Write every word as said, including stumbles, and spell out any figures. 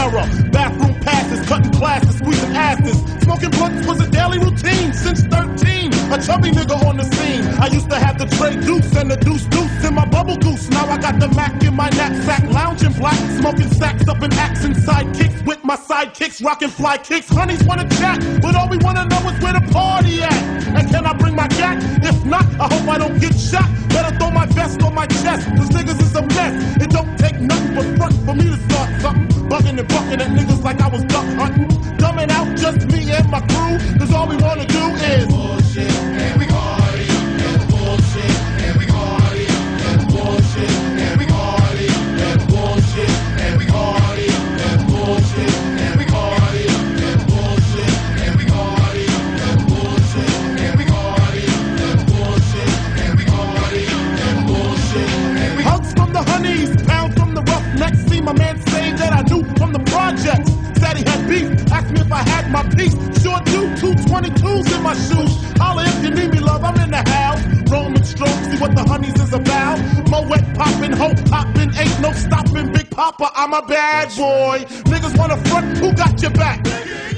terror. Bathroom passes, cutting classes, squeezing asses. Smoking blunts was a daily routine since thirteen. A chubby nigga on the scene. I used to have the tray deuce and the deuce deuce in my bubble goose. Now I got the Mac in my knapsack, lounging black, smoking sacks up in axe and sidekicks with my sidekicks, rocking fly kicks. Honeys wanna chat, but all we wanna know is where the party at. And can I bring my gat? If not, I hope I don't get shot. Better throw my vest on my chest, cause niggas is a mess. It don't take nothing but front for me to start something. Bugging and bucking at niggas like I was duck hunting. Coming out just me and my crew, cause all we wanna do is bullshit, and we party, and bullshit, and we party, and bullshit, and we party, and bullshit, and we party, and bullshit, and we party, and bullshit, and we party, and bullshit, and we party, and bullshit, and we party, and bullshit, and we hugs from the honeys, pounds from the roughnecks. See my man say that I knew from the projects. Said he had beef, asked me if I had my piece. Sure do, two twenty-twos in my shoes. Holla if you need me, love, I'm in the house. Roman stroke, see what the honeys is about. Moet poppin', hope poppin', ain't no stopping. Big Papa, I'm a bad boy. Niggas wanna front, who got your back?